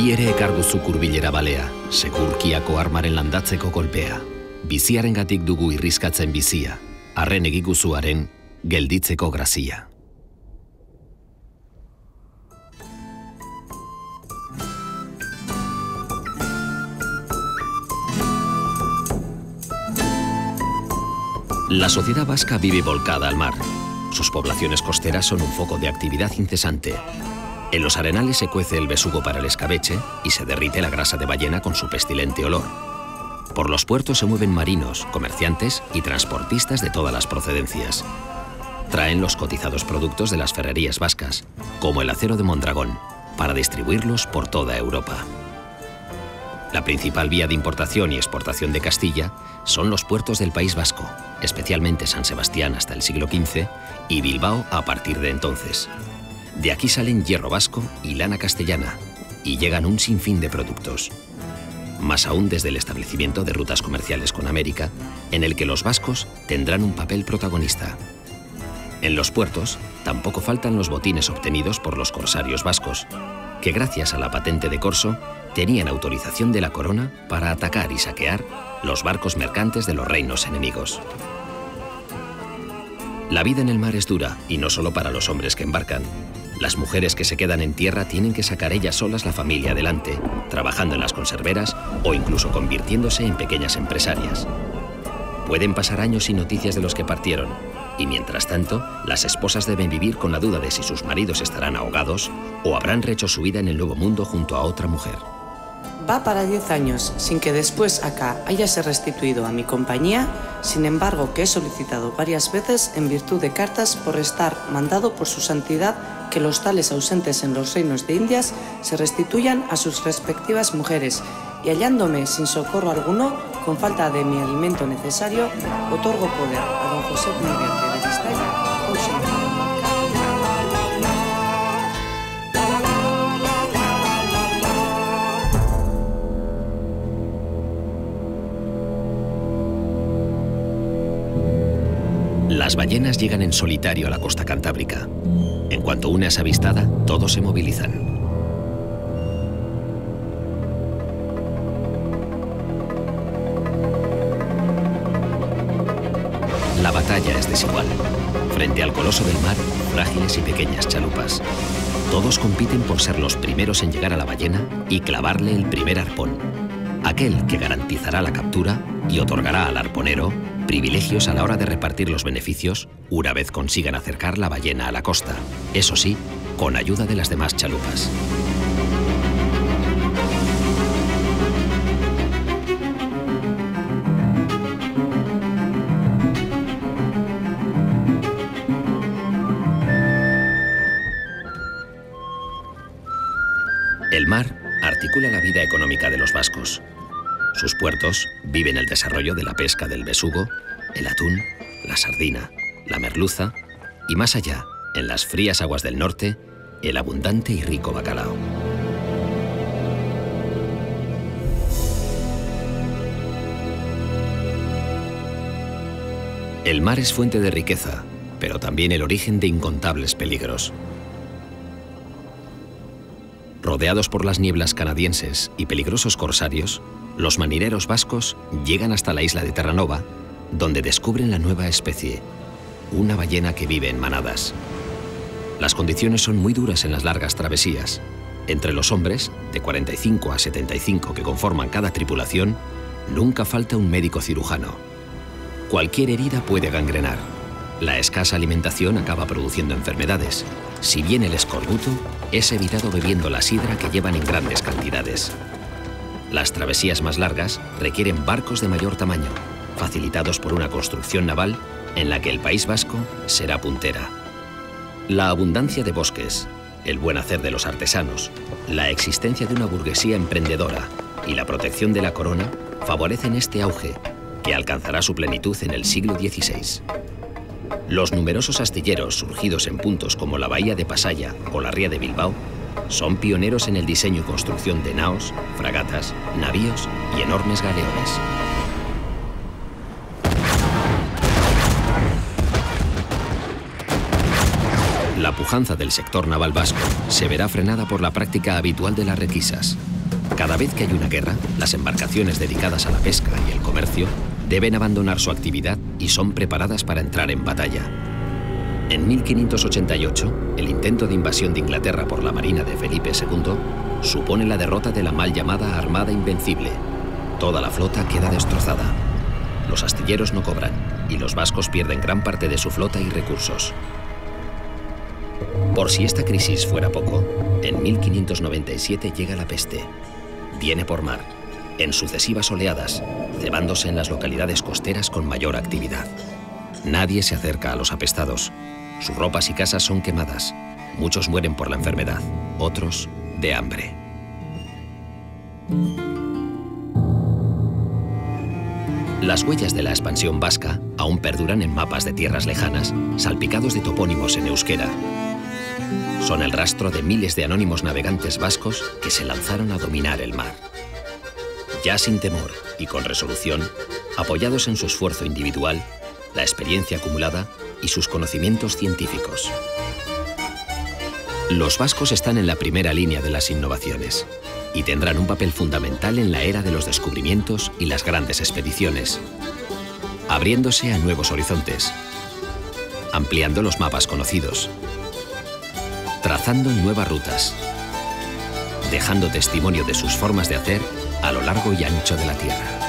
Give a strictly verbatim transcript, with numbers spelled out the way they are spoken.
Bi ere ekar duzu hurbilera balea, segurkiako armaren landatzeko kolpea. Biziarengatik dugu irriskatzen bizia, arren egiguzuaren gelditzeko grazia. La sociedad vasca vive volcada al mar. Sus poblaciones costeras son un foco de actividad incesante. En los arenales se cuece el besugo para el escabeche y se derrite la grasa de ballena con su pestilente olor. Por los puertos se mueven marinos, comerciantes y transportistas de todas las procedencias. Traen los cotizados productos de las ferrerías vascas, como el acero de Mondragón, para distribuirlos por toda Europa. La principal vía de importación y exportación de Castilla son los puertos del País Vasco, especialmente San Sebastián hasta el siglo quince y Bilbao a partir de entonces. De aquí salen hierro vasco y lana castellana, y llegan un sinfín de productos. Más aún desde el establecimiento de rutas comerciales con América, en el que los vascos tendrán un papel protagonista. En los puertos tampoco faltan los botines obtenidos por los corsarios vascos, que gracias a la patente de corso tenían autorización de la corona para atacar y saquear los barcos mercantes de los reinos enemigos. La vida en el mar es dura, y no solo para los hombres que embarcan. Las mujeres que se quedan en tierra tienen que sacar ellas solas la familia adelante, trabajando en las conserveras o incluso convirtiéndose en pequeñas empresarias. Pueden pasar años sin noticias de los que partieron, y mientras tanto, las esposas deben vivir con la duda de si sus maridos estarán ahogados o habrán rehecho su vida en el nuevo mundo junto a otra mujer. Va para diez años, sin que después acá hayase restituido a mi compañía, sin embargo que he solicitado varias veces en virtud de cartas por estar mandado por su santidad que los tales ausentes en los reinos de Indias se restituyan a sus respectivas mujeres, y hallándome sin socorro alguno, con falta de mi alimento necesario, otorgo poder a don José Miguel de Beristáin, ausente. Las ballenas llegan en solitario a la costa cantábrica. En cuanto una es avistada, todos se movilizan. La batalla es desigual. Frente al coloso del mar, frágiles y pequeñas chalupas. Todos compiten por ser los primeros en llegar a la ballena y clavarle el primer arpón. Aquel que garantizará la captura y otorgará al arponero privilegios a la hora de repartir los beneficios una vez consigan acercar la ballena a la costa, eso sí, con ayuda de las demás chalupas. El mar articula la vida económica de los vascos. Sus puertos viven el desarrollo de la pesca del besugo, el atún, la sardina, la merluza y más allá, en las frías aguas del norte, el abundante y rico bacalao. El mar es fuente de riqueza, pero también el origen de incontables peligros. Rodeados por las nieblas canadienses y peligrosos corsarios, los marineros vascos llegan hasta la isla de Terranova, donde descubren la nueva especie, una ballena que vive en manadas. Las condiciones son muy duras en las largas travesías. Entre los hombres, de cuarenta y cinco a setenta y cinco que conforman cada tripulación, nunca falta un médico cirujano. Cualquier herida puede gangrenar. La escasa alimentación acaba produciendo enfermedades. Si bien el escorbuto es evitado bebiendo la sidra que llevan en grandes cantidades. Las travesías más largas requieren barcos de mayor tamaño, facilitados por una construcción naval en la que el País Vasco será puntera. La abundancia de bosques, el buen hacer de los artesanos, la existencia de una burguesía emprendedora y la protección de la corona favorecen este auge, que alcanzará su plenitud en el siglo dieciséis. Los numerosos astilleros surgidos en puntos como la Bahía de Pasaya o la Ría de Bilbao son pioneros en el diseño y construcción de naos, fragatas, navíos y enormes galeones. La La pujanza del sector naval vasco se verá frenada por la práctica habitual de las requisas. Cada vez que hay una guerra, las embarcaciones dedicadas a la pesca y el comercio deben abandonar su actividad y son preparadas para entrar en batalla. En mil quinientos ochenta y ocho, el intento de invasión de Inglaterra por la Marina de Felipe segundo supone la derrota de la mal llamada Armada Invencible. Toda la flota queda destrozada. Los astilleros no cobran y los vascos pierden gran parte de su flota y recursos. Por si esta crisis fuera poco, en mil quinientos noventa y siete llega la peste. Viene por mar, en sucesivas oleadas, cebándose en las localidades costeras con mayor actividad. Nadie se acerca a los apestados. Sus ropas y casas son quemadas. Muchos mueren por la enfermedad, otros de hambre. Las huellas de la expansión vasca aún perduran en mapas de tierras lejanas, salpicados de topónimos en euskera. Son el rastro de miles de anónimos navegantes vascos que se lanzaron a dominar el mar. Ya sin temor y con resolución, apoyados en su esfuerzo individual, la experiencia acumulada y sus conocimientos científicos. Los vascos están en la primera línea de las innovaciones y tendrán un papel fundamental en la era de los descubrimientos y las grandes expediciones, abriéndose a nuevos horizontes, ampliando los mapas conocidos, trazando nuevas rutas, dejando testimonio de sus formas de hacer a lo largo y ancho de la Tierra.